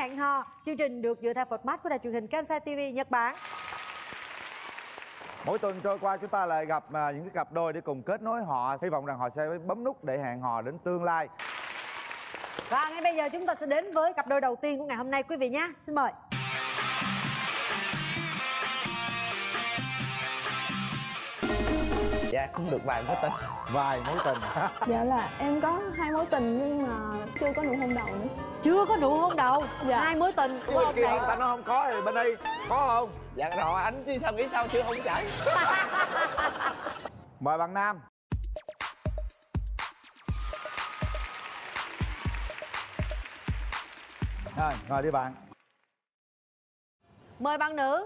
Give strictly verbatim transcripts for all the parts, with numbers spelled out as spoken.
Hẹn Hò. Chương trình được dựa theo format của đài truyền hình Kansai ti vi Nhật Bản. Mỗi tuần trôi qua chúng ta lại gặp những cái cặp đôi để cùng kết nối họ. Hy vọng rằng họ sẽ bấm nút để hẹn hò đến tương lai. Và ngay bây giờ chúng ta sẽ đến với cặp đôi đầu tiên của ngày hôm nay quý vị nhé. Xin mời. Dạ cũng được vài mối tình. Vài mối tình. Dạ là em có hai mối tình nhưng mà chưa có nụ hôn đầu nữa. Chưa có nụ hôn đầu? Dạ. Hai mối tình của ông này. Người ta nói không có thì bên đây có không? Dạ rồi anh chứ sao nghĩ sao chưa không chảy. Mời bạn nam. Rồi, ngồi đi bạn. Mời bạn nữ.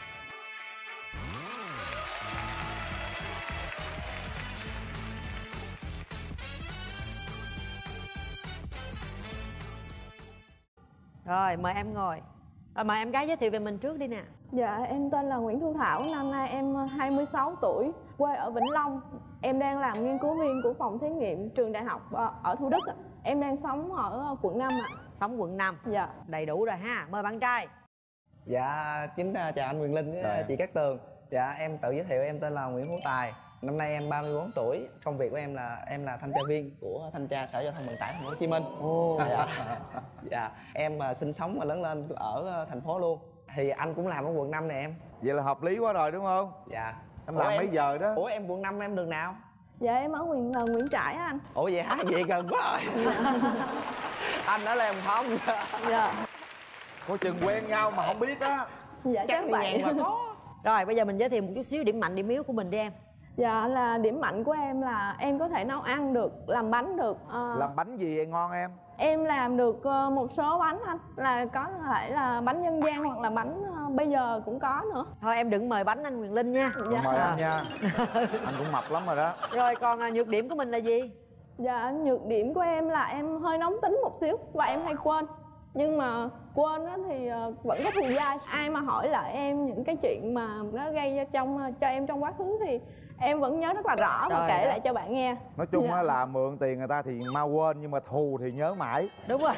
Rồi, mời em ngồi. Rồi, mời em gái giới thiệu về mình trước đi nè. Dạ em tên là Nguyễn Thu Thảo, năm nay em hai mươi sáu tuổi, quê ở Vĩnh Long. Em đang làm nghiên cứu viên của phòng thí nghiệm trường đại học ở Thủ Đức. Em đang sống ở quận năm ạ. Sống quận năm. Dạ. Đầy đủ rồi ha. Mời bạn trai. Dạ kính chào anh Quyền Linh với Rồi. chị Cát Tường. Dạ em tự giới thiệu em tên là Nguyễn Hữu Tài. Năm nay em ba mươi bốn tuổi. Công việc của em là em là thanh tra viên của thanh tra Sở Giao thông Vận tải Thành phố Hồ Chí Minh. Ồ. Dạ. Dạ em mà sinh sống và lớn lên ở thành phố luôn. Thì anh cũng làm ở quận năm này em. Vậy là hợp lý quá rồi đúng không? Dạ. Em làm mấy giờ đó? Ủa em quận năm em đường nào? Dạ em ở Nguyễn là Nguyễn Trãi á anh. Ủa vậy hả? Vậy gần quá rồi. Anh ở Lê Hồng Phong. Dạ. Có chừng quen nhau mà không biết á. Dạ Chắc chắc đi vậy. ngang mà có. Rồi, bây giờ mình giới thiệu một chút xíu điểm mạnh, điểm yếu của mình đi em. Dạ là điểm mạnh của em là em có thể nấu ăn được, làm bánh được. Ờ, Làm bánh gì ngon em? Em làm được ờ, một số bánh anh. Là có thể là bánh dân gian hoặc là bánh ờ, bây giờ cũng có nữa. Thôi em đừng mời bánh anh Quyền Linh nha. Dạ. Mời anh nha. Anh cũng mập lắm rồi đó. Rồi còn à, nhược điểm của mình là gì? Dạ nhược điểm của em là em hơi nóng tính một xíu và em hay quên. Nhưng mà quên á thì ờ, vẫn có thù dai. Ai mà hỏi lại em những cái chuyện mà nó gây ra trong cho em trong quá khứ thì em vẫn nhớ rất là rõ và Trời kể đất. lại cho bạn nghe. Nói chung Dạ. á là mượn tiền người ta thì mau quên, nhưng mà thù thì nhớ mãi. Đúng rồi.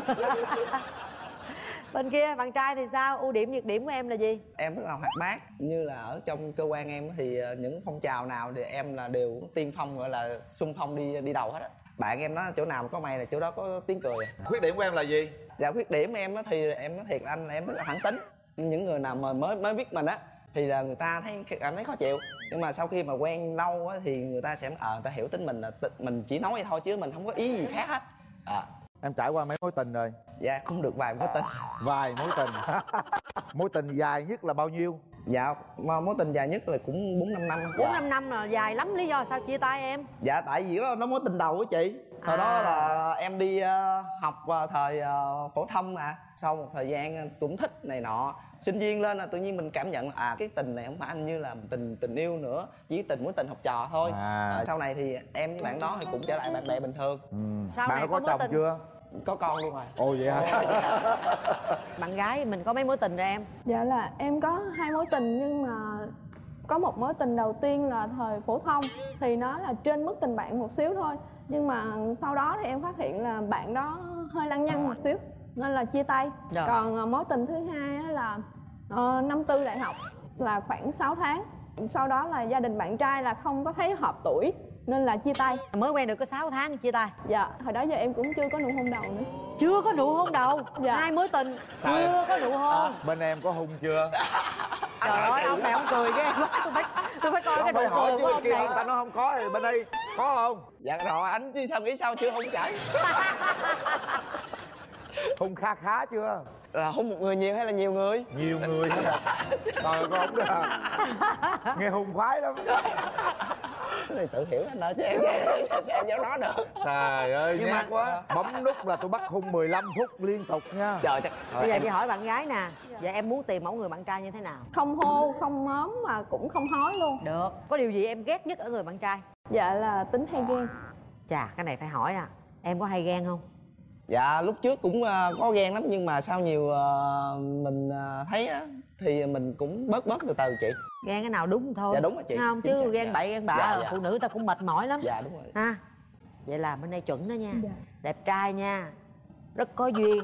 Bên kia bạn trai thì sao? Ưu điểm nhược điểm của em là gì? Em rất là hoạt bát. Như là ở trong cơ quan em thì những phong trào nào thì em là đều tiên phong, gọi là xung phong đi đi đầu hết á. Bạn em nói chỗ nào mà có mày là chỗ đó có tiếng cười. Khuyết điểm của em là gì? Dạ khuyết điểm em á thì em nói thiệt là anh là em rất là thẳng tính. Những người nào mà mới mới biết mình á thì là người ta thấy cảm thấy khó chịu, nhưng mà sau khi mà quen lâu á thì người ta sẽ ờ à, người ta hiểu tính mình là mình chỉ nói vậy thôi chứ mình không có ý gì khác hết. À. Em trải qua mấy mối tình rồi? Dạ cũng được vài mối tình. Vài mối tình. Mối tình dài nhất là bao nhiêu? Dạ mối tình dài nhất là cũng bốn năm năm. Bốn năm năm là dài lắm, lý do sao chia tay em? Dạ tại vì đó nó mối tình đầu của chị. Hồi À. đó là em đi uh, học vào thời uh, phổ thông mà. Sau một thời gian cũng thích này nọ, sinh viên lên là tự nhiên mình cảm nhận là à cái tình này không phải anh như là tình tình yêu nữa, chỉ tình mối tình học trò thôi. À. À, sau này thì em với bạn đó thì cũng trở lại bạn bè bình thường. Ừ. Sau Bạn này đã có có mối chồng tình chưa? Có con luôn rồi. Ồ vậy hả? Bạn gái mình có mấy mối tình rồi em? Dạ là em có hai mối tình nhưng mà có một mối tình đầu tiên là thời phổ thông thì nó là trên mức tình bạn một xíu thôi. Nhưng mà sau đó thì em phát hiện là bạn đó hơi lăng nhăng một xíu nên là chia tay. Rồi. Còn uh, mối tình thứ hai á là uh, năm tư đại học là khoảng sáu tháng. Sau đó là gia đình bạn trai là không có thấy hợp tuổi nên là chia tay. Mới quen được có sáu tháng chia tay. Dạ hồi đó giờ em cũng chưa có nụ hôn đầu nữa. Chưa có nụ hôn đầu. Dạ. Hai mối tình chưa có nụ hôn. Bên em có hung chưa? Trời ơi ông này ông cười cái tôi phải tôi phải coi cái Không phải nụ hỏi cười chứ của bên ông kia này. người ta nói không có thì bên đây có không? Dạ rồi anh chứ sao nghĩ sao chưa không chảy. Hung kha khá chưa? Là hôn một người nhiều hay là nhiều người? Nhiều người nữa mà. Trời có không được. Nghe hung khoái lắm. Thì tự hiểu anh ơi chứ em sẽ em dám nói được. Trời ơi Nhưng nhát mà- quá. Bấm nút là tôi bắt hung mười lăm phút liên tục nha. Trời chắc Bây giờ chị hỏi bạn gái nè. Dạ em muốn tìm mẫu người bạn trai như thế nào? Không hô, không móm mà cũng không hói luôn. Được. Có điều gì em ghét nhất ở người bạn trai? Dạ là tính hay ghen. Chà cái này phải hỏi à. Em có hay ghen không? dạ lúc trước cũng uh, có ghen lắm nhưng mà sau nhiều uh, mình uh, thấy á thì mình cũng bớt bớt từ từ chị. Ghen cái nào đúng thôi. Dạ đúng rồi chị. Không Chính chứ xác, ghen dạ. bậy ghen bạ Dạ, dạ. phụ nữ ta cũng mệt mỏi lắm. Dạ đúng rồi. Ha. Vậy là bên đây chuẩn đó nha. Dạ. Đẹp trai nha. Rất có duyên.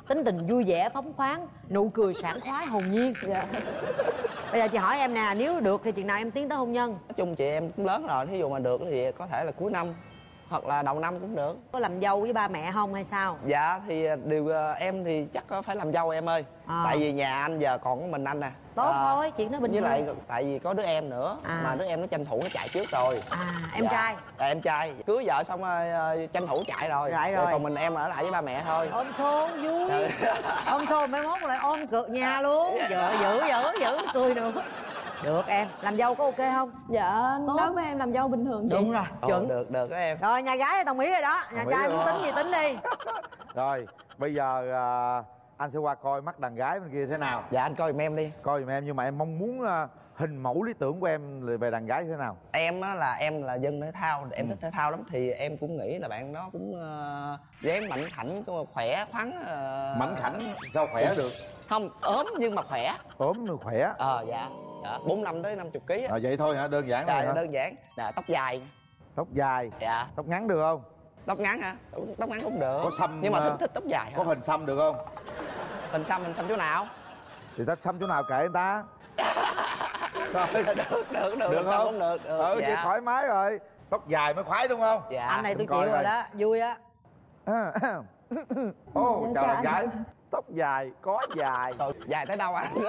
tính tình vui vẻ phóng khoáng, nụ cười sảng khoái hồn nhiên. Dạ. Bây giờ chị hỏi em nè, nếu được thì chừng nào em tiến tới hôn nhân? Nói chung chị em cũng lớn rồi, thí dụ mà được thì có thể là cuối năm hoặc là đầu năm cũng được. Có làm dâu với ba mẹ không hay sao? Dạ thì điều em thì chắc có phải làm dâu em ơi. À. Tại vì nhà anh giờ còn có mình anh nè. Tốt À, thôi, chuyện đó bình với thường. lại tại vì có đứa em nữa. À. Mà đứa em nó tranh thủ nó chạy trước rồi. À, em Dạ. trai. Dạ, em trai cưới vợ xong rồi uh, tranh thủ chạy rồi. Chạy rồi. Còn mình em ở lại với ba mẹ thôi. Ôm xôn vui. Dạ. Ôm xôn mai mốt lại ôm cược nhà luôn. Vợ giữ giữ giữ cười được. Được em, làm dâu có ok không? Dạ, Tốt. đối với em làm dâu bình thường chị. Đúng rồi, Ồ, chuẩn. được được đó em. Rồi nhà gái đồng ý rồi đó, nhà Đồng ý trai rồi. muốn tính gì tính đi. Rồi bây giờ à, anh sẽ qua coi mắt đàn gái bên kia thế nào. Dạ anh coi giùm em đi. Coi giùm em, nhưng mà em mong muốn à, hình mẫu lý tưởng của em về đàn gái thế nào? Em á là em là dân thể thao, em Ừ. thích thể thao lắm thì em cũng nghĩ là bạn đó cũng uh, dáng mảnh khảnh, khỏe khoắn. Uh... Mảnh khảnh sao khỏe được? Không, ốm nhưng mà khỏe. Ốm rồi khỏe. Ờ dạ. Dạ, bốn mươi lăm tới năm mươi ký á. À, vậy thôi hả? Đơn giản Dạ, thôi hả? đơn giản. Dạ, tóc dài. Tóc dài. Dạ. Tóc ngắn được không? Tóc ngắn hả? Tóc, tóc ngắn cũng được. Có xăm, nhưng mà thích uh, thích tóc dài Có hả? hình xăm được không? Hình xăm, hình xăm chỗ nào? Thì ta xăm chỗ nào kệ người ta. Rồi. được được được, Được hình xăm không? cũng được, được. Ừ, dạ. vậy thoải mái rồi. Tóc dài mới khoái đúng không? Dạ. Anh này tôi Em coi chịu rồi coi. đó, vui á. À, Ô, Dạ, chào chào đàn gái. anh. Tóc dài, có dài. Trời, dài tới đâu anh?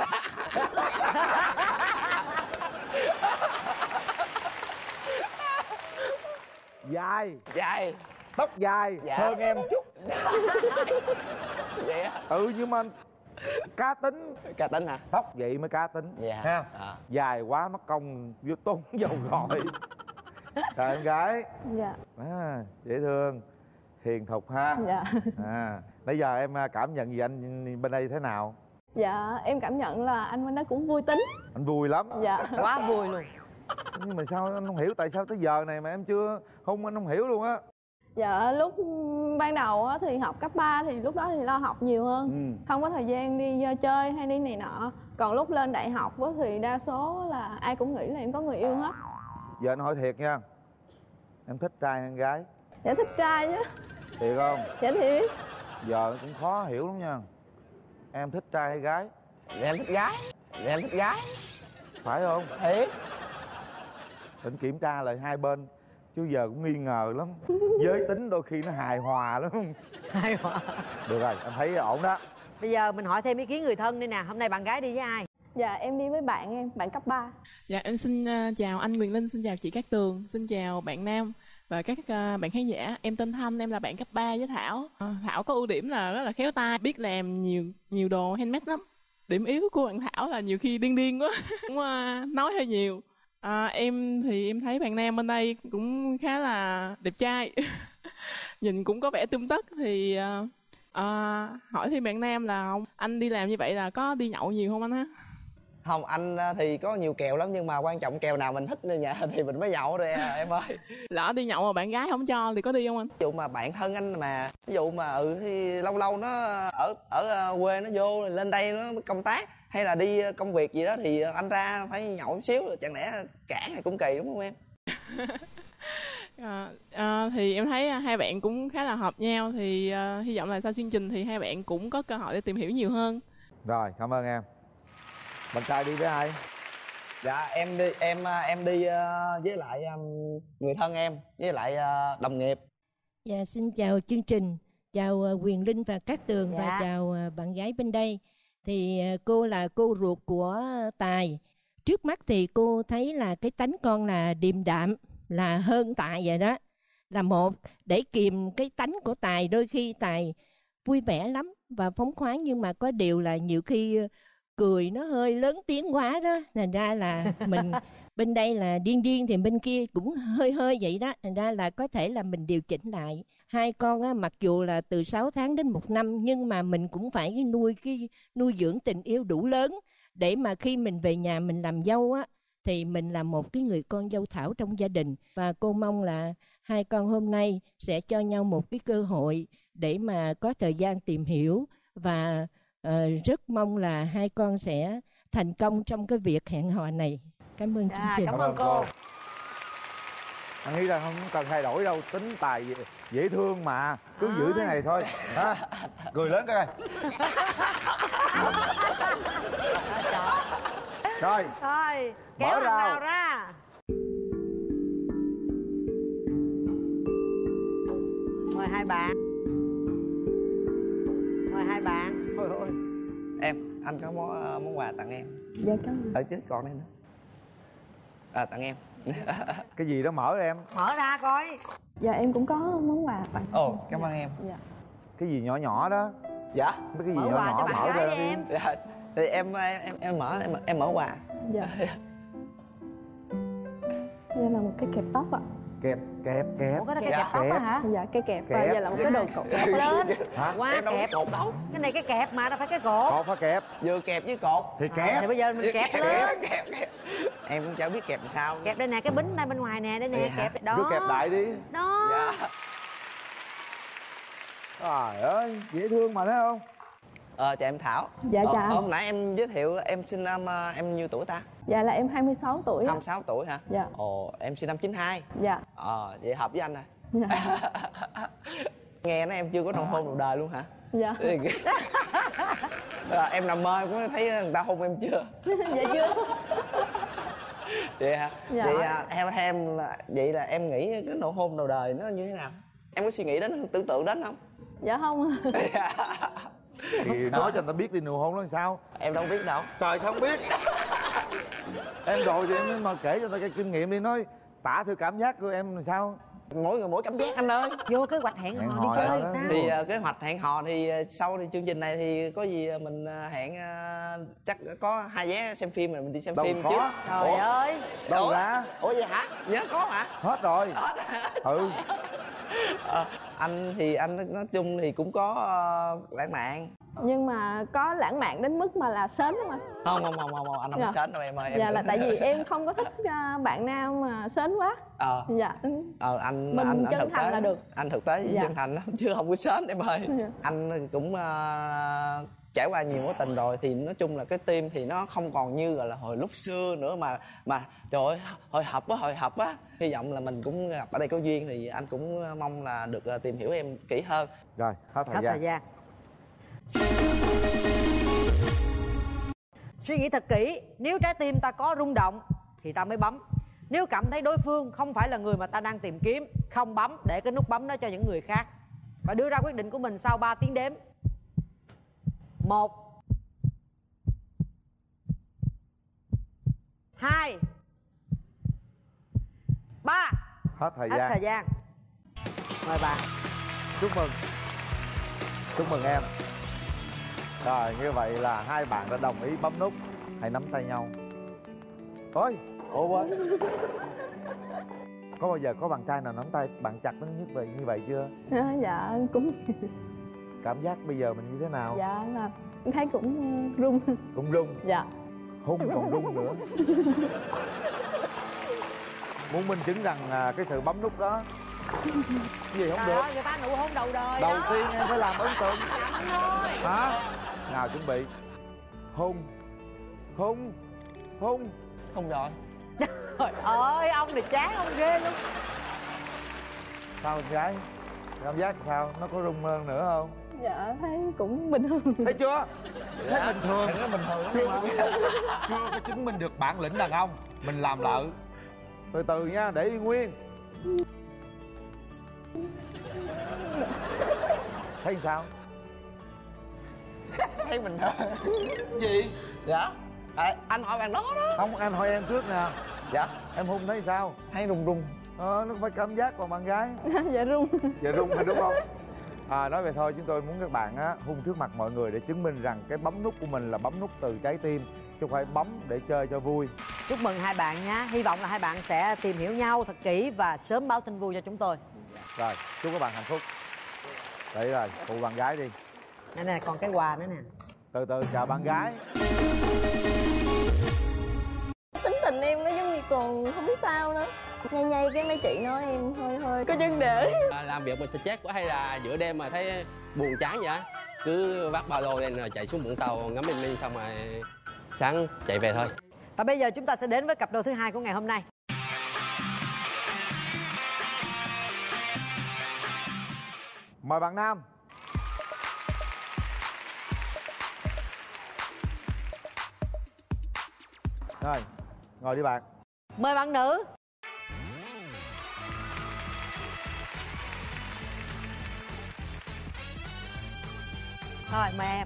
Dài. Dài. Tóc dài Dạ. hơn em chút. Vậy á? Ừ, nhưng mà cá tính. Cá tính hả? Tóc vậy mới cá tính. Dạ. Ha? Dạ. Dài quá mất công vô tốn dầu gội. Chào em gái. Dạ. À, dễ thương, hiền thục ha. Dạ. À, bây giờ em cảm nhận gì anh bên đây thế nào? Dạ, em cảm nhận là anh bên đó cũng vui tính. Anh vui lắm. Dạ. Quá vui luôn. Nhưng mà sao anh không hiểu tại sao tới giờ này mà em chưa hôn, anh không hiểu luôn á. Dạ, lúc ban đầu á thì học cấp ba thì lúc đó thì lo học nhiều hơn. Ừ. Không có thời gian đi uh, chơi hay đi này nọ. Còn lúc lên đại học á thì đa số là ai cũng nghĩ là em có người yêu hết. Giờ anh hỏi thiệt nha, em thích trai hay gái? Dạ thích trai chứ. Thiệt không? Dạ thiệt. Giờ cũng khó hiểu lắm nha. Em thích trai hay gái? Dạ, em thích gái. Dạ, em thích gái. Phải không? Thiệt. Định kiểm tra lại hai bên, chứ giờ cũng nghi ngờ lắm. Giới tính đôi khi nó hài hòa lắm. Hay quá. Được rồi, em thấy ổn đó. Bây giờ mình hỏi thêm ý kiến người thân đi nè. Hôm nay bạn gái đi với ai? Dạ em đi với bạn em, bạn cấp ba. Dạ em xin uh, chào anh Quyền Linh, xin chào chị Cát Tường, xin chào bạn Nam và các uh, bạn khán giả. Em tên Thanh, em là bạn cấp ba với Thảo. Uh, Thảo có ưu điểm là rất là khéo tay, biết làm nhiều nhiều đồ handmade lắm. Điểm yếu của bạn Thảo là nhiều khi điên điên quá, cũng uh, nói hơi nhiều. À, em thì em thấy bạn Nam bên đây cũng khá là đẹp trai. Nhìn cũng có vẻ tươm tất thì uh, uh, hỏi thêm bạn Nam là không, anh đi làm như vậy là có đi nhậu nhiều không anh ha? Không, anh thì có nhiều kèo lắm nhưng mà quan trọng kèo nào mình thích ở nhà thì mình mới nhậu rồi em ơi. Lỡ đi nhậu mà bạn gái không cho thì có đi không anh? Ví dụ mà bạn thân anh mà ví dụ mà ừ thì lâu lâu nó ở ở quê nó vô lên đây nó công tác hay là đi công việc gì đó thì anh ra phải nhậu một xíu, chẳng lẽ cả thì cũng kỳ đúng không em? À, à, thì em thấy hai bạn cũng khá là hợp nhau thì uh, hy vọng là sau chương trình thì hai bạn cũng có cơ hội để tìm hiểu nhiều hơn. Rồi, cảm ơn em. Bạn trai đi với ai? Dạ em đi em em đi với lại người thân em với lại đồng nghiệp. Dạ xin chào chương trình, chào Quyền Linh và Cát Tường. Dạ. Và chào bạn gái bên đây. Thì cô là cô ruột của Tài. Trước mắt thì cô thấy là cái tánh con là điềm đạm, là hơn Tài vậy đó. Là một, để kìm cái tánh của Tài, đôi khi Tài vui vẻ lắm và phóng khoáng, nhưng mà có điều là nhiều khi cười nó hơi lớn tiếng quá đó, thành ra là mình bên đây là điên điên thì bên kia cũng hơi hơi vậy đó, thành ra là có thể là mình điều chỉnh lại. Hai con á, mặc dù là từ sáu tháng đến một năm nhưng mà mình cũng phải nuôi cái nuôi dưỡng tình yêu đủ lớn để mà khi mình về nhà mình làm dâu á thì mình là một cái người con dâu thảo trong gia đình. Và cô mong là hai con hôm nay sẽ cho nhau một cái cơ hội để mà có thời gian tìm hiểu và uh, rất mong là hai con sẽ thành công trong cái việc hẹn hò này. Cảm ơn Dạ, chương trình. cảm ơn cô. anh nghĩ là không cần thay đổi đâu, tính tài dễ, dễ thương mà cứ à. giữ thế này thôi ha. Cười lớn coi. Rồi thôi kéo hàng rào ra. Mời hai bạn, mời hai bạn. Thôi ơi em, anh có món món quà tặng em. Dạ cảm ơn. Ở trước còn đây nữa. À, tặng em. Cái gì đó mở em. Mở ra coi. Dạ em cũng có món quà tặng. Ồ, cảm ơn em. Dạ. Cái gì nhỏ nhỏ đó. Dạ. Mấy cái gì mở nhỏ quà nhỏ cho bạn mở gái ra đi em. Dạ. Thì em em em mở em em mở quà. Dạ. Đây là một cái kẹp tóc ạ. Kẹp kẹp kẹp. Ủa cái đó cái Dạ. kẹp tóc á hả? Dạ cái kẹp, Kẹp. và đây là một cái đồ cột. Kẹp lên. Hả? Quá Em đâu có kẹp. cột đâu. Cái này cái kẹp mà đâu phải cái cột. Cột phải kẹp. Vừa kẹp với cột. Thì À, kẹp. thì bây giờ mình kẹp lên. Kẹp, kẹp. Em cũng chả biết kẹp làm sao. Kẹp đây nè, cái bính đây bên ngoài nè, đây nè, Vậy hả? kẹp đó. Cứ kẹp lại đi. Đó. Dạ. Trời ơi, dễ thương mà thấy không? Ờ, chào em Thảo. Dạ ờ, chào. ờ, hồi nãy em giới thiệu em sinh năm uh, em nhiêu tuổi ta? Dạ là em hai mươi sáu tuổi. hai mươi sáu tuổi hả? Dạ. Ồ, em sinh năm chín hai. Dạ. Ờ, vậy hợp với anh rồi. Dạ. Nghe nói em chưa có nồng hôn đầu đời luôn hả? Dạ. À, em nằm mơ cũng thấy người ta hôn em chưa? Dạ chưa. Vậy hả? Dạ. Vậy à, theo em là vậy là em nghĩ cái nụ hôn đầu đời nó như thế nào? Em có suy nghĩ đến tưởng tượng đến không? Dạ không. Thì nói cho người ta biết đi, nụ hôn nó làm sao. Em đâu biết đâu. Trời sao không biết. Em rồi thì em mà kể cho người ta cái kinh nghiệm đi, nói tả thử cảm giác của em làm sao. Mỗi người mỗi cảm giác anh ơi. Vô kế hoạch hẹn Hẹn hò hò đi chơi đó. làm sao? Thì uh, kế hoạch hẹn hò thì uh, sau thì chương trình này thì có gì uh, mình uh, hẹn uh, chắc có hai vé xem phim rồi mình đi xem Đâu phim có. chứ. Trời Ủa? ơi. Đâu Ủa? ra. Ủa vậy hả? Nhớ có hả? Hết rồi. Hết hả? Ừ. Ờ, anh thì anh nói chung thì cũng có uh, lãng mạn. Nhưng mà có lãng mạn đến mức mà là sến không anh? Không không không không, không. Anh không Dạ. sến đâu em ơi. Em Dạ là đừng- tại vì em không có thích uh, bạn nam mà sến quá. Ờ. Dạ. Ờ, anh Mình anh, anh chân thực thành tế là được. anh thực tế với Dạ. chân thành lắm chứ không có sến em ơi. Dạ. Anh cũng uh, trải qua nhiều mối tình rồi thì nói chung là cái tim thì nó không còn như gọi là hồi lúc xưa nữa mà mà trời ơi hồi hộp quá hồi hộp quá. Hy vọng là mình cũng gặp ở đây có duyên thì anh cũng mong là được uh, tìm hiểu em kỹ hơn. Rồi, hết thời Hết gian. thời gian. Suy nghĩ thật kỹ, nếu trái tim ta có rung động thì ta mới bấm. Nếu cảm thấy đối phương không phải là người mà ta đang tìm kiếm, không bấm, để cái nút bấm đó cho những người khác. Và đưa ra quyết định của mình sau ba tiếng đếm. Một, hai, ba. Hết thời Hết gian. thời gian. Mời bạn. Chúc mừng. Chúc mừng em. Rồi, như vậy là hai bạn đã đồng ý bấm nút. Hãy nắm tay nhau. Ôi, ủa quên. Có bao giờ có bạn trai nào nắm tay bạn chặt nó như vậy như vậy chưa? À, dạ cũng Cảm giác bây giờ mình như thế nào? dạ là thấy cũng uh, run. Cũng rung. Dạ. Hôn còn rung nữa. Muốn minh chứng rằng à, cái sự bấm nút đó cái gì không Trời được. ơi, người ta nụ hôn đầu đời Đầu đó. tiên em phải làm ấn tượng. Chậm thôi. Hả? Nào chuẩn bị. Hôn. Hôn. Hôn. Không rồi. Trời ơi, ông này chán ông ghê luôn. Sao con gái? Cảm giác sao? Nó có rung hơn nữa không? Dạ thấy cũng bình thường. Thấy chưa? Thấy bình thường. Thấy nó bình thường lắm Chưa, mà. chưa có chứng minh được bản lĩnh đàn ông. Mình làm lợ. Từ từ nha, để yên nguyên. Thấy sao? Thấy bình thường. Gì? Dạ. À, anh hỏi bạn đó đó. Không, anh hỏi em trước nè. Dạ. Em hôn thấy sao? Thấy run run. Ờ, nó phải cảm giác của bạn gái. Dạ run. Dạ rung phải đúng không? À, nói về thôi, chúng tôi muốn các bạn á hôn trước mặt mọi người để chứng minh rằng cái bấm nút của mình là bấm nút từ trái tim, chứ không phải bấm để chơi cho vui. Chúc mừng hai bạn nha. Hy vọng là hai bạn sẽ tìm hiểu nhau thật kỹ và sớm báo tin vui cho chúng tôi. Rồi, chúc các bạn hạnh phúc. Đấy rồi, phụ bạn gái đi. Nè nè, còn cái quà nữa nè. Từ từ chào bạn gái. Tính tình em nó giống như còn không biết sao nữa. Nhây nhây cái mấy chị nói em hơi hơi có chân để. À, làm việc mình stress quá hay là giữa đêm mà thấy buồn chán vậy á, cứ vác ba lô lên rồi chạy xuống Vũng Tàu ngắm bình minh xong rồi sáng chạy về thôi. Và bây giờ chúng ta sẽ đến với cặp đôi thứ hai của ngày hôm nay. Mời bạn nam. Rồi, ngồi đi bạn. Mời bạn nữ. Rồi, mời em.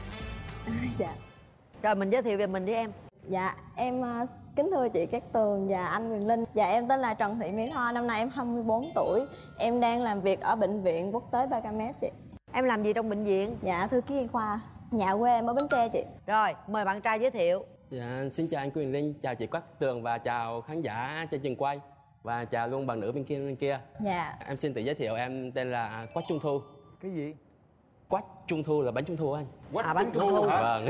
Dạ. Rồi mình giới thiệu về mình đi em. Dạ, em uh, kính thưa chị Cát Tường và anh Quyền Linh. Dạ, em tên là Trần Thị Mỹ Thoa, năm nay em hai mươi bốn tuổi. Em đang làm việc ở bệnh viện quốc tế ba K M chị. Em làm gì trong bệnh viện? Dạ, thư ký y khoa. Nhà quê em ở Bến Tre chị. Rồi, mời bạn trai giới thiệu. Dạ, xin chào anh Quyền Linh, chào chị Cát Tường và chào khán giả trên trường quay. Và chào luôn bạn nữ bên kia bên kia. Dạ. Em xin tự giới thiệu, em tên là Quách Trung Thu. Cái gì? Quách Trung Thu là bánh trung thu anh. Quách À, bánh trung thu hả? Vâng.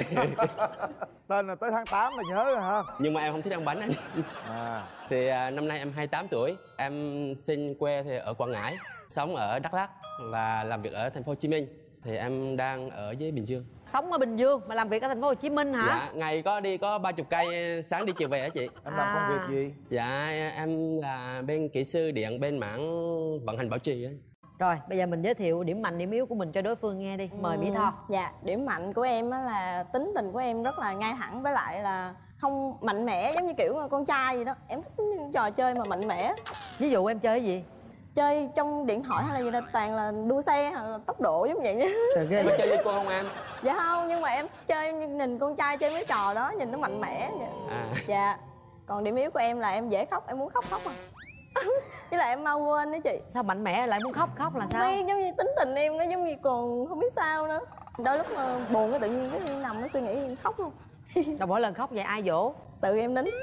Tên là tới tháng tám là nhớ rồi hả? Nhưng mà em không thích ăn bánh anh. À. Thì à, năm nay em hai mươi tám tuổi. Em sinh quê thì ở Quảng Ngãi, sống ở Đắk Lắk và làm việc ở thành phố Hồ Chí Minh. Thì em đang ở với Bình Dương. Sống ở Bình Dương mà làm việc ở thành phố Hồ Chí Minh hả? Dạ, ngày có đi có ba chục cây, sáng đi chiều về hả chị? Em làm công À. việc gì? Dạ, em là bên kỹ sư điện bên mảng vận hành bảo trì ấy. Rồi, bây giờ mình giới thiệu điểm mạnh, điểm yếu của mình cho đối phương nghe đi. Mời Mỹ Tho. Dạ, điểm mạnh của em á là tính tình của em rất là ngay thẳng, với lại là không mạnh mẽ giống như kiểu con trai gì đó. Em thích những trò chơi mà mạnh mẽ. Ví dụ em chơi cái gì? Chơi trong điện thoại hay là gì đó toàn là đua xe hoặc là tốc độ giống vậy. Trời ghê. Có chơi Liên Quân không em? Dạ không, nhưng mà em chơi nhìn con trai chơi mấy trò đó nhìn nó mạnh mẽ. À. Dạ. Còn điểm yếu của em là em dễ khóc, em muốn khóc khóc à. Với lại em mau quên đó chị. Sao mạnh mẽ lại muốn khóc? Khóc là sao? Mấy giống như tính tình em nó giống như còn không biết sao nữa. Đôi lúc mà buồn cái tự nhiên cái nằm nó suy nghĩ em khóc luôn. Rồi mỗi lần khóc vậy ai dỗ? Tự em nín.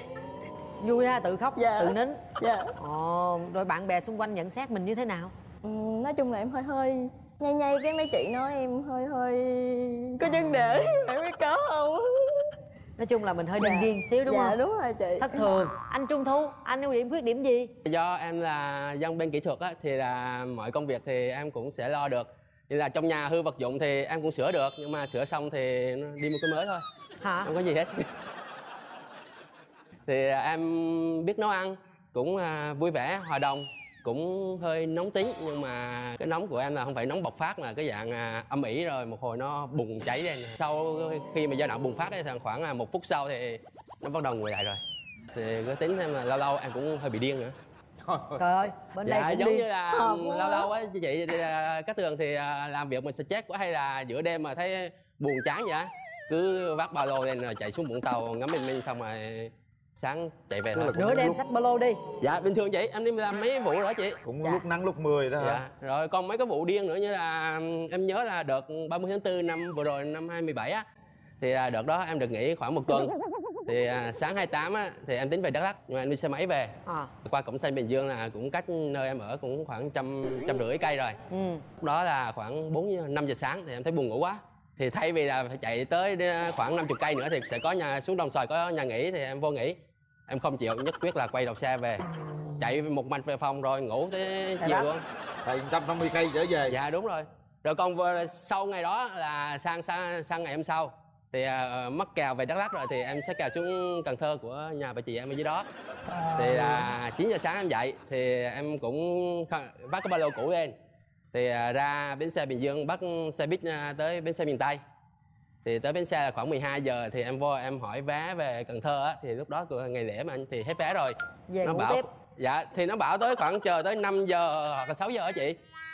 Vui ha, tự khóc, Dạ. tự nín. Dạ. Ồ, rồi bạn bè xung quanh nhận xét mình như thế nào? Ừ, nói chung là em hơi hơi nhây nhây cái mấy chị nói em hơi hơi có vấn đề. Em biết có không? Nói chung là mình hơi điên Dạ. điên xíu đúng Dạ không? đúng rồi chị. Thất thường. Anh Trung Thu, anh ưu điểm khuyết điểm gì? Do em là dân bên kỹ thuật á, thì là mọi công việc thì em cũng sẽ lo được. Như là trong nhà hư vật dụng thì em cũng sửa được, nhưng mà sửa xong thì nó đi mua cái mới thôi, Hả? không có gì hết. Thì em biết nấu ăn, cũng à, vui vẻ, hòa đồng, cũng hơi nóng tính, nhưng mà cái nóng của em là không phải nóng bộc phát mà cái dạng à, âm ỉ rồi một hồi nó bùng cháy lên. Sau khi mà giai đoạn bùng phát ấy, thì khoảng à, một phút sau thì nó bắt đầu nguội lại rồi. Thì cái tính em là lâu lâu em cũng hơi bị điên nữa. Trời ơi, bên Dạ, đây cũng giống điên. như là lâu lâu á chị chị thì, à, Cát Tường thì à, làm việc mình stress quá, hay là giữa đêm mà thấy buồn chán vậy á, cứ vác ba lô lên rồi chạy xuống Vũng Tàu ngắm bình minh xong rồi sáng chạy về thôi. Nửa đêm xách ba lô đi. Dạ bình thường chị, em đi làm mấy vụ đó chị. Cũng Dạ. lúc nắng lúc mười đó hả? Dạ, rồi còn mấy cái vụ điên nữa, như là em nhớ là đợt ba mươi tháng tư năm vừa rồi năm hai mươi bảy á, thì à, đợt đó em được nghỉ khoảng một tuần. Thì à, sáng hai mươi tám á thì em tính về Đắk Lắk, nhưng em đi xe máy về. À. Qua cổng xanh Bình Dương là cũng cách nơi em ở cũng khoảng trăm trăm rưỡi cây rồi. Ừ. Lúc đó là khoảng bốn năm giờ sáng thì em thấy buồn ngủ quá. Thì thay vì là phải chạy tới khoảng năm mươi cây nữa thì sẽ có nhà xuống Đồng Xoài có nhà nghỉ, thì em vô nghỉ. Em không chịu, nhất quyết là quay đầu xe về. Chạy một mạch về phòng rồi ngủ tới chiều luôn. Tại một trăm năm mươi cây trở về. Dạ đúng rồi. Rồi còn vừa sau ngày đó là sang sang, sang ngày hôm sau thì uh, mắc kèo về Đắk Lắk rồi, thì em sẽ kèo xuống Cần Thơ của nhà bà chị em ở dưới đó. Thì là chín giờ sáng em dậy thì em cũng vác cái ba lô cũ lên. Thì uh, ra bến xe Bình Dương bắt xe buýt uh, tới bến xe miền Tây. Thì tới bến xe là khoảng mười hai giờ thì em vô em hỏi vé về Cần Thơ á, thì lúc đó ngày lễ mà anh thì hết vé rồi. Về Nó ngủ bảo tiếp. dạ thì nó bảo tới khoảng chờ tới năm giờ hoặc là sáu giờ á chị.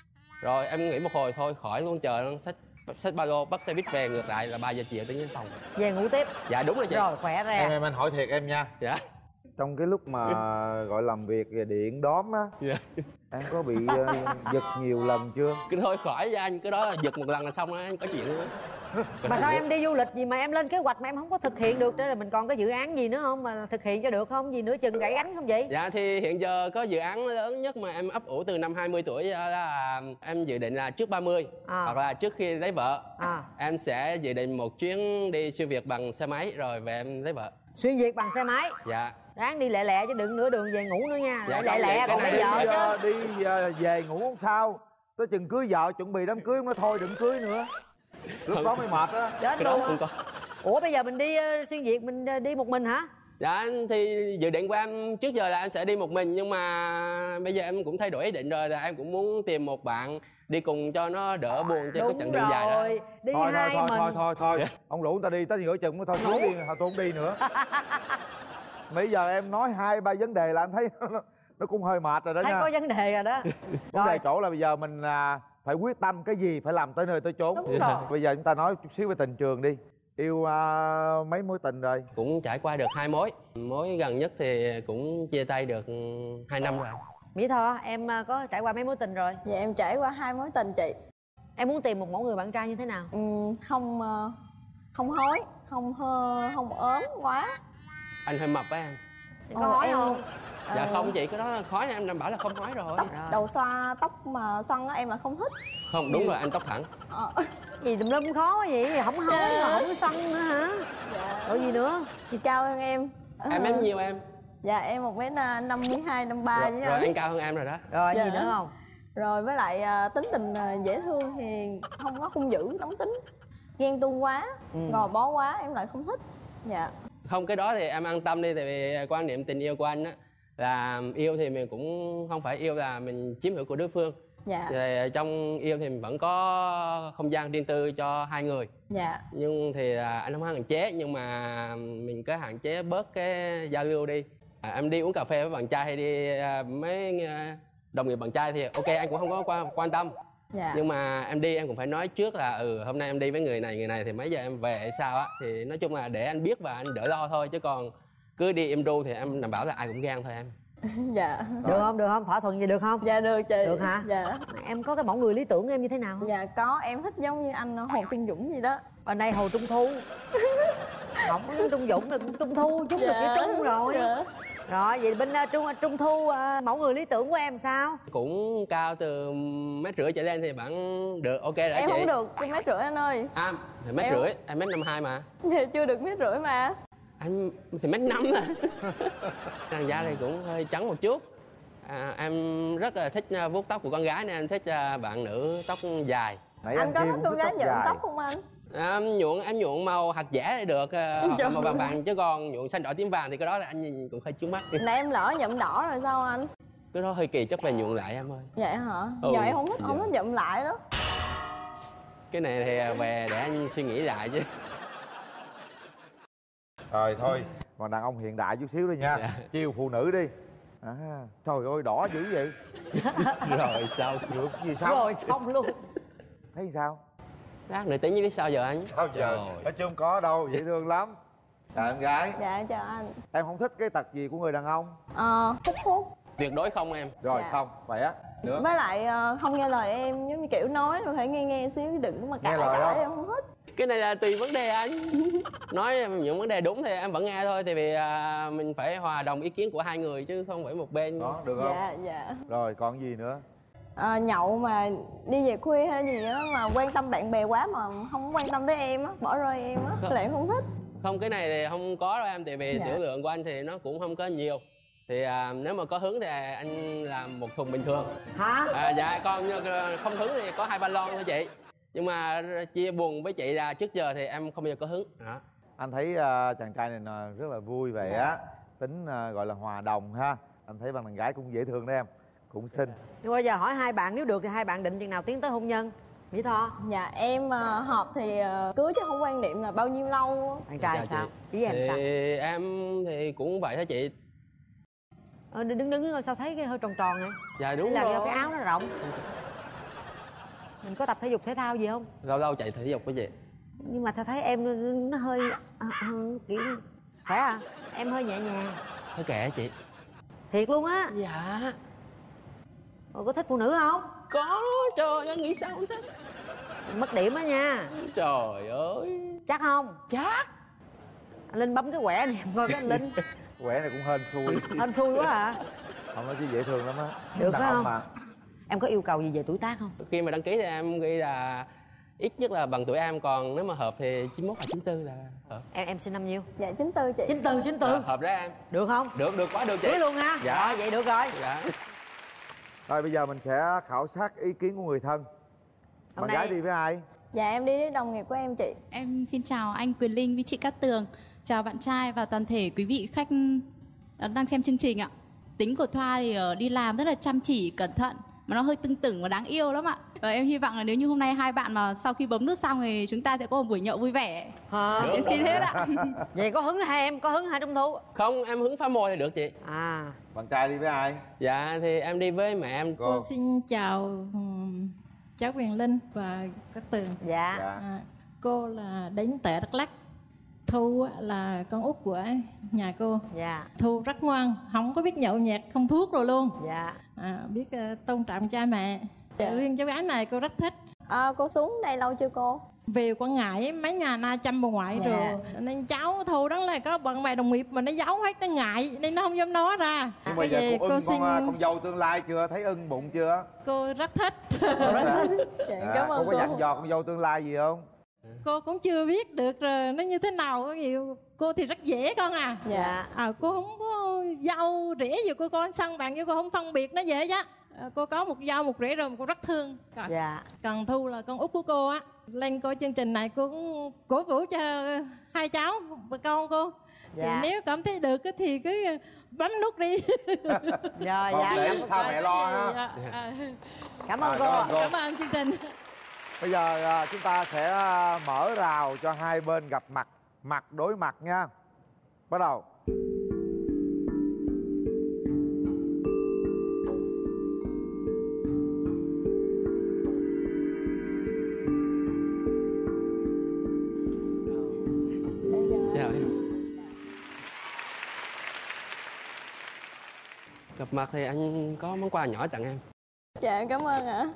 Rồi em nghĩ một hồi thôi khỏi luôn, chờ nó xách xách ba lô bắt xe buýt về, ngược lại là ba giờ chiều tới đến phòng. Về ngủ tiếp. Dạ đúng rồi chị. Rồi khỏe Em, ra. em anh hỏi thiệt em nha. Dạ. Trong cái lúc mà gọi làm việc về điện đóm á, Dạ. em có bị uh, giật nhiều lần chưa? Cái thôi khỏi ra anh, cái đó là giật một lần là xong á, anh có chuyện nữa. Mà sao em đi du lịch gì mà em lên kế hoạch mà em không có thực hiện được? Thế là mình còn cái dự án gì nữa không mà thực hiện cho được không? Gì nữa chừng gãy gánh không vậy? Dạ thì hiện giờ có dự án lớn nhất mà em ấp ủ từ năm hai mươi tuổi là em dự định là trước ba mươi À. hoặc là trước khi lấy vợ. À. Em sẽ dự định một chuyến đi xuyên Việt bằng xe máy rồi về em lấy vợ. Xuyên Việt bằng xe máy. Dạ. Ráng đi lẹ lẹ chứ đừng nửa đường về ngủ nữa nha. Dạ, Lẹ không, lẹ cái còn này- lấy vợ Đi, chứ. ờ, đi ờ, về ngủ không sao. Tới chừng cưới vợ chuẩn bị đám cưới nó thôi đừng cưới nữa. Lúc đó mới mệt á. Chết Cái đó luôn không á. có. Ủa bây giờ mình đi uh, xuyên Việt mình uh, đi một mình hả? Dạ thì dự định của em trước giờ là em sẽ đi một mình, nhưng mà bây giờ em cũng thay đổi ý định rồi, là em cũng muốn tìm một bạn đi cùng cho nó đỡ buồn trên cái chặng đường dài đó. Đi thôi hai thôi mình. thôi thôi thôi Dạ. ông rủ người ta đi tới giữa chừng mới thôi xuống đi, thôi tôi không đi nữa. Bây giờ em nói hai ba vấn đề là anh thấy nó, nó cũng hơi mệt rồi đó Thấy nha. có vấn đề rồi đó. Vấn đề Rồi. chỗ là bây giờ mình à, phải quyết tâm cái gì phải làm tới nơi tới chốn. Đúng rồi. Bây giờ chúng ta nói chút xíu về tình trường đi. Yêu à, mấy mối tình rồi? Cũng trải qua được hai mối. Mối gần nhất thì cũng chia tay được hai năm rồi. Mỹ Tho, em à, có trải qua mấy mối tình rồi? Dạ em trải qua hai mối tình chị. Em muốn tìm một mẫu người bạn trai như thế nào? Ừ, không ờ, không hói, không hơ, không ốm quá. Anh hơi mập á em. Em có hỏi em, không? Dạ ờ, không chị, cái đó là khói này em đảm bảo là không khói rồi. Tóc đầu xoa, tóc mà xoăn á em là không thích. Không, đúng rồi, anh tóc thẳng. Ờ. Gì tùm lum khó quá vậy? Không hói mà không xoăn nữa hả? Dạ. Rồi gì nữa? Chị cao hơn em. Em mét nhiêu em? Dạ em một mét năm mươi hai, năm mươi ba Rồi, với rồi anh. anh cao hơn em rồi đó. Rồi Dạ. gì nữa không? Rồi với lại à, tính tình à, dễ thương thì không có hung dữ, nóng tính. Ghen tuông quá, Ừ. gò bó quá em lại không thích. Dạ. Không, cái đó thì em an tâm đi, tại vì quan niệm tình yêu của anh á là yêu thì mình cũng không phải yêu là mình chiếm hữu của đối phương. Dạ. Thì trong yêu thì mình vẫn có không gian riêng tư cho hai người. Dạ. Nhưng thì à, anh không hạn chế, nhưng mà mình cứ hạn chế bớt cái giao lưu đi. À, em đi uống cà phê với bạn trai hay đi à, mấy à, đồng nghiệp bạn trai thì ok anh cũng không có quan, quan tâm. Dạ. Nhưng mà em đi em cũng phải nói trước là ừ hôm nay em đi với người này người này thì mấy giờ em về hay sao á, thì nói chung là để anh biết và anh đỡ lo thôi, chứ còn cứ đi im ru thì em đảm bảo là ai cũng ghen thôi em. Dạ. Được không? Được không? Thỏa thuận gì được không? Dạ được chị. Được hả? Dạ. Em có cái mẫu người lý tưởng của em như thế nào không? Dạ có, em thích giống như anh Hồ Trung Dũng gì đó. Ở đây Hồ Trung Thu. Không có Trung Dũng được Trung Thu, chúng được Dạ. cái Trung rồi. Dạ. Rồi vậy bên uh, Trung Trung Thu uh, mẫu người lý tưởng của em sao? Cũng cao từ mét rưỡi trở lên thì bạn được ok rồi Em chị. không được cái mét rưỡi anh ơi. À thì mét Em- rưỡi, em mét năm hai mà. Dạ chưa được mét rưỡi mà. Anh thì mét năm nè. Làn da thì cũng hơi trắng một chút. À, em rất là thích à, vuốt tóc của con gái nên em thích à, bạn nữ tóc dài. Nãy Anh có kia thích cũng con gái tóc nhuộm dài. tóc không anh? À, em nhuộm em nhuộm màu hạt dẻ thì được, à, hoặc Trời màu vàng vàng, chứ còn nhuộm xanh đỏ tím vàng thì cái đó là anh nhìn cũng hơi chướng mắt. Nãy em lỡ nhuộm đỏ rồi sao anh? Cái đó hơi kỳ, chắc phải nhuộm lại em ơi. Vậy hả? Ừ. Giờ em không thích, không Dạ. thích nhuộm lại đó. Cái này thì về để anh suy nghĩ lại chứ. Rồi thôi, còn đàn ông hiện đại chút xíu đi nha. Dạ. Chiều phụ nữ đi. À, trời ơi đỏ dữ vậy. Rồi sao? Được gì sao? Rồi xong luôn. Thấy sao? Lát nữa tính với biết sao giờ anh? Sao giờ? Rồi. Nói chung có đâu, dễ thương lắm. Chào em gái. Dạ chào anh. Em không thích cái tật gì của người đàn ông? Ờ, hút thuốc. Tuyệt đối không em. Rồi Dạ. xong, vậy á. Nữa. Với lại ờ, không nghe lời em, giống như kiểu nói rồi phải nghe nghe xíu, đừng có mà Nghe cãi lời cãi không? em không thích. Cái này là tùy vấn đề anh. Nói những vấn đề đúng thì em vẫn nghe thôi, tại vì à, mình phải hòa đồng ý kiến của hai người chứ không phải một bên. Đó, được không? Dạ dạ. Rồi còn gì nữa? Ờ, nhậu mà đi về khuya hay gì đó mà quan tâm bạn bè quá mà không quan tâm tới em á, bỏ rơi em á, Không. là em không thích. Không, cái này thì không có đâu em, tại vì Dạ. tiểu lượng của anh thì nó cũng không có nhiều. Thì à, nếu mà có hứng thì anh làm một thùng bình thường. Hả? À, dạ còn như không hứng thì có hai ba lon thôi chị. Nhưng mà chia buồn với chị là trước giờ thì em không bao giờ có hứng. Đó. Anh thấy à, chàng trai này là rất là vui vậy á. Tính à, gọi là hòa đồng ha. Anh thấy bạn đàn gái cũng dễ thương đó em. Cũng xinh. Nhưng bây giờ hỏi hai bạn, nếu được thì hai bạn định chừng nào tiến tới hôn nhân? Mỹ Tho, Dạ em ờ, hợp thì ờ, cưới chứ không quan niệm là bao nhiêu lâu. bạn trai Dạ, sao? chị. Ý em thì sao? em thì cũng vậy đó chị. Ờ, đứng đứng rồi sao thấy cái hơi tròn tròn này? Dạ đúng Là rồi. do cái áo nó rộng. Mình có tập thể dục thể thao gì không? Lâu lâu chạy thể dục với chị. Nhưng mà tao thấy em nó hơi ờ, ờ, kiểu khỏe à? Em hơi nhẹ nhàng. Thôi kệ chị. Thiệt luôn á. Dạ. Rồi có thích phụ nữ không? Có, trời ơi, nghĩ sao không thích. Mất điểm á nha. Trời ơi. Chắc không? Chắc. Anh Linh bấm cái quẻ này em coi cái anh Linh. Quẻ này cũng hên xui. Hên xui quá à. Không nói chứ dễ thương lắm á. Được Đàn phải ông không? mà. Em có yêu cầu gì về tuổi tác không? Khi mà đăng ký thì em ghi là ít nhất là bằng tuổi em, còn nếu mà hợp thì chín mốt hoặc chín tư là hợp. Em em sinh năm nhiêu? Dạ chín tư chị. chín tư, chín Dạ, tư. hợp đó em. Được không? Được, được quá được chị. Cưới luôn ha. Dạ. Rồi vậy được rồi. Dạ. Rồi bây giờ mình sẽ khảo sát ý kiến của người thân. Hôm Bạn nay- gái đi với ai? Dạ em đi với đồng nghiệp của em chị. Em xin chào anh Quyền Linh với chị Cát Tường. Chào bạn trai và toàn thể quý vị khách đang xem chương trình ạ. Tính của Thoa thì đi làm rất là chăm chỉ, cẩn thận, mà nó hơi tưng tửng và đáng yêu lắm ạ. Và em hy vọng là nếu như hôm nay hai bạn mà sau khi bấm nút xong thì chúng ta sẽ có một buổi nhậu vui vẻ. Hả? Em xin hết ạ. Vậy có hứng hai em, có hứng hai Trung Thu? Không, em hứng phá môi thì được chị. À. Bạn trai đi với ai? Dạ thì em đi với mẹ em. Cô, Cô xin chào um, cháu Quyền Linh và các Tường. Dạ. Dạ. À, cô là đến từ Đắk Lắk. Thu là con út của nhà cô. Dạ. Thu rất ngoan, không có biết nhậu nhẹt, không thuốc rồi luôn. Dạ. À, biết uh, tôn trọng cha mẹ. Dạ. Riêng cháu gái này cô rất thích. À, cô xuống đây lâu chưa cô? Về Quảng Ngãi mấy ngày nay chăm bà ngoại Dạ. rồi nên cháu Thu đó là có bạn bè đồng nghiệp mà nó giấu hết, nó ngại nên nó không dám nói ra. nhưng mà Cái giờ gì cô ưng xin con, con dâu tương lai chưa? Thấy ưng bụng chưa? cô rất thích. Dạ, À, cảm cô ơn có cô. dặn dò con dâu tương lai gì không? Cô cũng chưa biết được rồi nó như thế nào. Cái gì cô thì rất dễ con à. Dạ. À, cô không có dâu rể gì cô con săn bạn với cô không phân biệt nó dễ chứ. À, cô có một dâu một rể rồi mà cô rất thương. Còn, Dạ. còn Thu là con út của cô á, lên coi chương trình này cô cũng cổ vũ cho hai cháu và con cô. Dạ. Thì nếu cảm thấy được á thì cứ bấm nút đi. Rồi, Còn dạ. để sao mẹ lo ha. Dạ, à, Cảm ơn À, cô. cảm ơn cô. cảm ơn chương trình. Bây giờ à, chúng ta sẽ à, mở rào cho hai bên gặp mặt, mặt đối mặt nha. Bắt đầu. Chào em. Gặp mặt thì anh có món quà nhỏ tặng em. Dạ, cảm ơn ạ.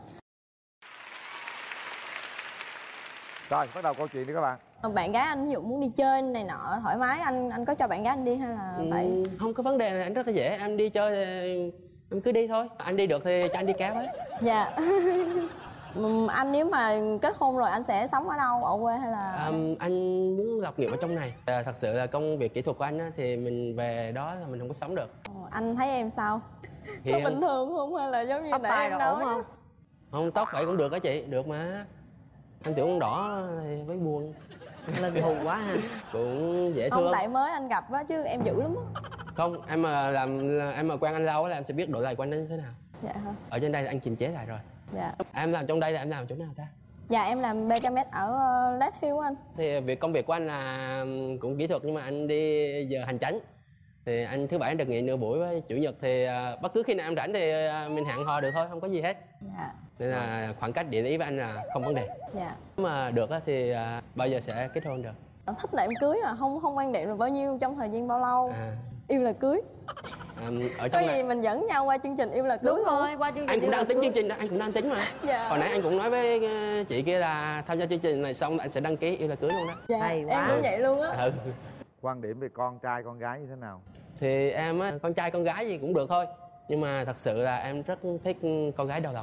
Rồi, bắt đầu câu chuyện đi các bạn. Bạn gái anh ví dụ muốn đi chơi này nọ thoải mái, anh anh có cho bạn gái anh đi hay là vậy? Ừ, không có vấn đề này, anh rất là dễ. Em đi chơi thì em cứ đi thôi. Anh đi được thì cho anh đi kéo với. Dạ. Ừm, anh nếu mà kết hôn rồi anh sẽ sống ở đâu, ở quê hay là? À, anh muốn lập nghiệp ở trong này. À, thật sự là công việc kỹ thuật của anh á, thì mình về đó là mình không có sống được. Ồ, anh thấy em sao? Thì Có bình thường không hay là giống như Tóc nãy tai em rồi nói? ổn không? không, tóc vậy cũng được á chị, được mà. Anh tưởng con đỏ thì mới buồn. Lần thù quá ha. Cũng dễ Không, thương. tại mới anh gặp á chứ em dữ lắm á. Không, em mà làm em mà quen anh lâu á là em sẽ biết độ dày của anh như thế nào. Dạ hả? Ở trên đây là anh kiềm chế lại rồi. Dạ. Em làm trong đây là em làm chỗ nào ta? Dạ em làm bê ca em ét ở uh, Lát Hill anh. Thì việc công việc của anh là cũng kỹ thuật nhưng mà anh đi giờ hành chánh. Thì anh thứ bảy anh được nghỉ nửa buổi, với chủ nhật thì uh, bất cứ khi nào em rảnh thì uh, mình hẹn hò được thôi, không có gì hết. Dạ. Nên là khoảng cách địa lý với anh là không vấn đề. Dạ. Nếu mà được á thì uh, bao giờ sẽ kết hôn được? Anh thích là em cưới à, không không quan điểm là bao nhiêu, trong thời gian bao lâu. À, Yêu là cưới. um, ở Có trong gì này mình dẫn nhau qua chương trình yêu là cưới Đúng luôn. rồi, qua chương trình. anh cũng đang yêu tính là chương trình đó, anh cũng đang tính mà. Dạ. Hồi nãy anh cũng nói với uh, chị kia là tham gia chương trình này xong anh sẽ đăng ký yêu là cưới luôn đó. Dạ. Hay quá. Em cũng vậy luôn á. Ừ. Quan điểm về con trai con gái như thế nào? Thì em á, con trai con gái gì cũng được thôi. Nhưng mà thật sự là em rất thích con gái đầu lòng.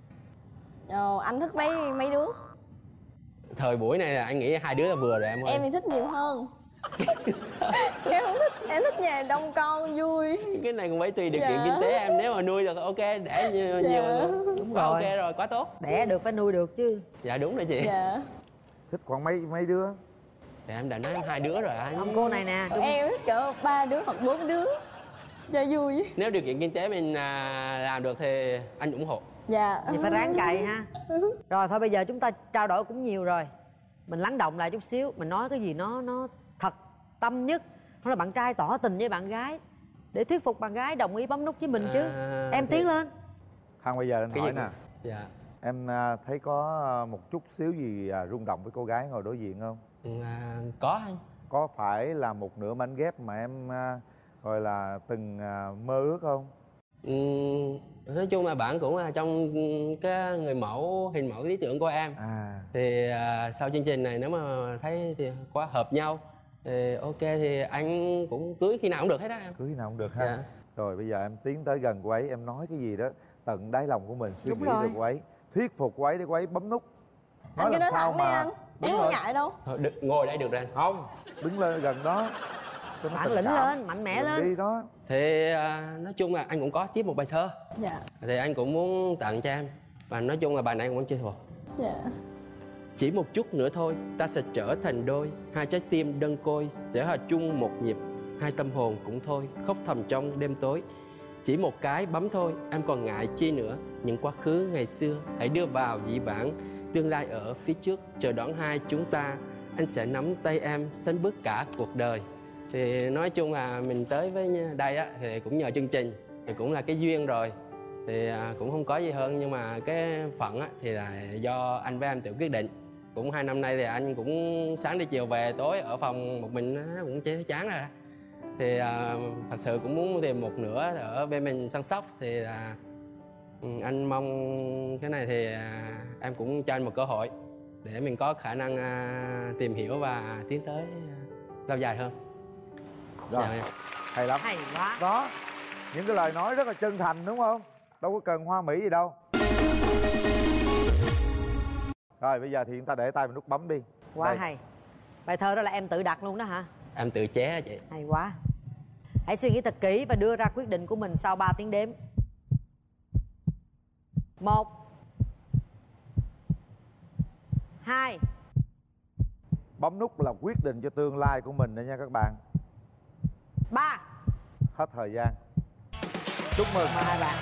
Ờ, anh thích mấy mấy đứa? Thời buổi này là anh nghĩ hai đứa là vừa rồi em ơi. Em thì thích nhiều hơn. Em không thích, em thích nhà đông con vui. Cái này cũng phải tùy điều Dạ. kiện kinh tế em. Nếu mà nuôi được ok, để nhiều, Dạ. nhiều Đúng quá rồi. ok rồi, quá tốt. Đẻ được phải nuôi được chứ. Dạ đúng rồi chị. Dạ. Thích khoảng mấy mấy đứa? Thì em đã nói em hai đứa rồi anh. Ông cô này nè. Trung- Em thích cỡ ba đứa hoặc bốn đứa cho vui. Nếu điều kiện kinh tế mình à, làm được thì anh ủng hộ. Dạ. Vậy phải ráng cày ha. Rồi thôi bây giờ chúng ta trao đổi cũng nhiều rồi. Mình lắng động lại chút xíu. Mình nói cái gì nó nó thật tâm nhất. Đó là bạn trai tỏ tình với bạn gái để thuyết phục bạn gái đồng ý bấm nút với mình chứ. À, Em thì- tiến lên. Hằng bây giờ anh Cái hỏi gì nè, cũng- Dạ. em à, thấy có à, một chút xíu gì à, rung động với cô gái ngồi đối diện không? À, có anh. Có phải là một nửa mảnh ghép mà em à, gọi là từng à, mơ ước không? Ừm, nói chung là bạn cũng là trong cái người mẫu, hình mẫu lý tưởng của em. À, Thì à, sau chương trình này nếu mà thấy thì quá hợp nhau thì ok thì anh cũng cưới khi nào cũng được hết á em. cưới nào cũng được ha. Dạ. Rồi bây giờ em tiến tới gần cô ấy, em nói cái gì đó tận đáy lòng của mình, suy Đúng nghĩ rồi. về cô ấy, thuyết phục cô ấy để cô ấy bấm nút. Anh cứ nói thẳng đi anh. Em Đúng không rồi. ngại đâu. Thôi, được, ngồi đây được rồi anh. Không, đứng lên gần đó cho nó Bản tình lĩnh cảm. lên, mạnh mẽ Rồi lên. đi đó. Thì à, nói chung là anh cũng có tiếp một bài thơ. Dạ. Thì anh cũng muốn tặng cho em. Và nói chung là bài này cũng chưa thuộc. Dạ. Chỉ một chút nữa thôi, ta sẽ trở thành đôi. Hai trái tim đơn côi sẽ hòa chung một nhịp. Hai tâm hồn cũng thôi, khóc thầm trong đêm tối. Chỉ một cái bấm thôi, em còn ngại chi nữa. Những quá khứ ngày xưa hãy đưa vào dĩ vãng. Tương lai ở phía trước chờ đón hai chúng ta. Anh sẽ nắm tay em sánh bước cả cuộc đời. Thì nói chung là mình tới với đây á thì cũng nhờ chương trình, thì cũng là cái duyên rồi, thì cũng không có gì hơn. Nhưng mà cái phận á thì là do anh với em tự quyết định. Cũng hai năm nay thì anh cũng sáng đi chiều về, tối ở phòng một mình nó cũng chán rồi. Thì à, thật sự cũng muốn tìm một nửa ở bên mình săn sóc. Thì à, anh mong cái này thì à, em cũng cho anh một cơ hội để mình có khả năng à, tìm hiểu và tiến tới à, lâu dài hơn. Rồi, dạ, hay lắm. Hay quá. Đó, những cái lời nói rất là chân thành đúng không? Đâu có cần hoa mỹ gì đâu. Rồi bây giờ thì chúng ta để tay vào nút bấm đi. Quá Đây. hay. Bài thơ đó là em tự đặt luôn đó hả? Em tự chế hả chị? Hay quá. Hãy suy nghĩ thật kỹ và đưa ra quyết định của mình sau ba tiếng đếm. Một, hai. Bấm nút là quyết định cho tương lai của mình đó nha các bạn. Ba. Hết thời gian. Chúc mừng hai bạn.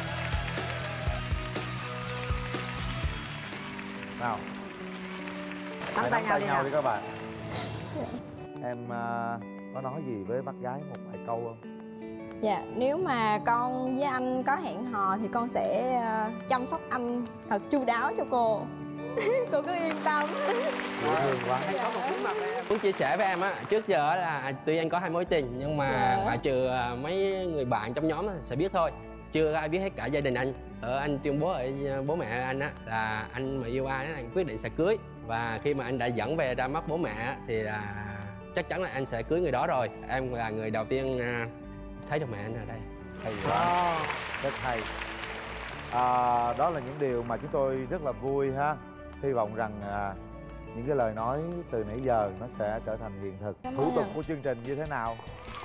Nào, Nắm tay nhau đi nào. đi các bạn. Em uh, có nói gì với bác gái một vài câu không? Dạ, nếu mà con với anh có hẹn hò thì con sẽ uh, chăm sóc anh thật chu đáo cho cô. Cô cứ yên tâm. Dễ thương quá. Có một chút mặt em muốn chia sẻ với em á, trước giờ là tuy anh có hai mối tình nhưng mà Dạ. ngoại trừ mấy người bạn trong nhóm sẽ biết thôi, chưa ai biết hết cả gia đình anh. Ở anh tuyên bố ở bố mẹ anh á là anh mà yêu ai anh quyết định sẽ cưới, và khi mà anh đã dẫn về ra mắt bố mẹ thì là chắc chắn là anh sẽ cưới người đó rồi. Em là người đầu tiên thấy được mẹ anh ở đây. Hay quá. Rất hay. À, đó là những điều mà chúng tôi rất là vui ha. Hy vọng rằng à, những cái lời nói từ nãy giờ nó sẽ trở thành hiện thực. Cảm Thủ ơn tục ạ. của chương trình như thế nào?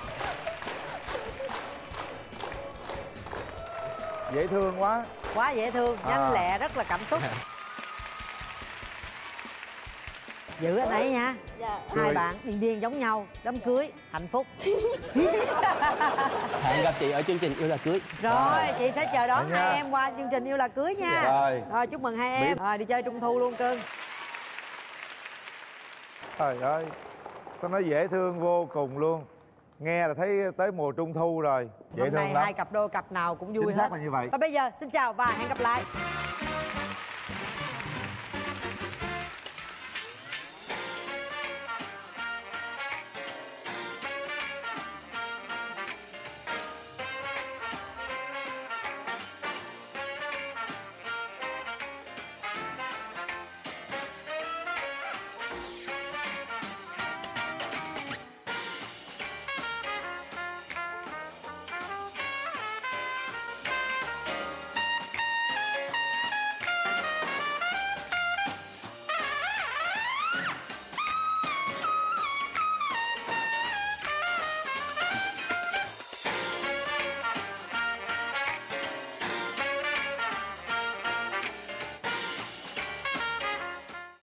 Dễ thương quá. Quá dễ thương, nhanh À. lẹ, rất là cảm xúc. Giữ anh ấy nha. Dạ. Hai Cười. bạn điên điên giống nhau, đám cưới hạnh phúc. Hẹn gặp chị ở chương trình Yêu Là Cưới. Rồi, chị sẽ chờ đón Dạ nha. hai em qua chương trình Yêu Là Cưới nha. Rồi. Rồi, chúc mừng hai em. Rồi, đi chơi trung thu luôn cưng. Trời ơi, sao nó dễ thương vô cùng luôn. Nghe là thấy tới mùa trung thu rồi. Dễ Hôm thương nay lắm. hai cặp đôi cặp nào cũng vui Chính xác hết. là như vậy. Và bây giờ xin chào và hẹn gặp lại.